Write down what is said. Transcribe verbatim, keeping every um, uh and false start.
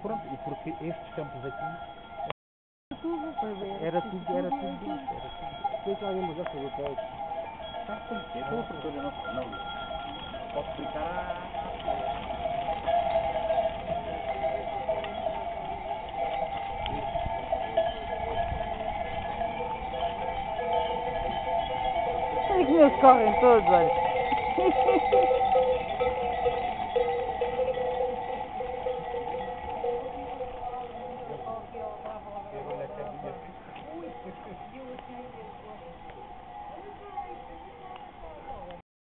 Pronto, e porque estes campos aqui Tudo, foi ver. era tudo, era tudo disto, era tudo. Tem que alguém mudar sobre o pé. Tá, tem que ser, pela professora, não, não posso explicar à... Olha que meus correm todos, olha.